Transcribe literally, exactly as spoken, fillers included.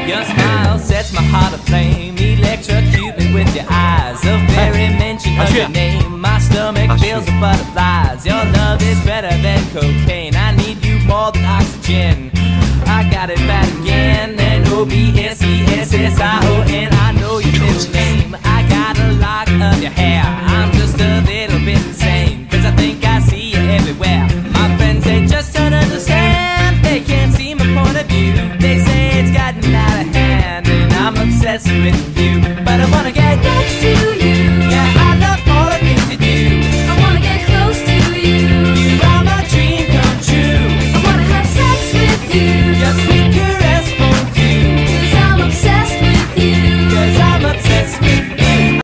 Your smile sets my heart aflame. Electrocute me with your eyes. The very mention of your name, my stomach fills with butterflies. Your love is better than cocaine. I need you more than oxygen.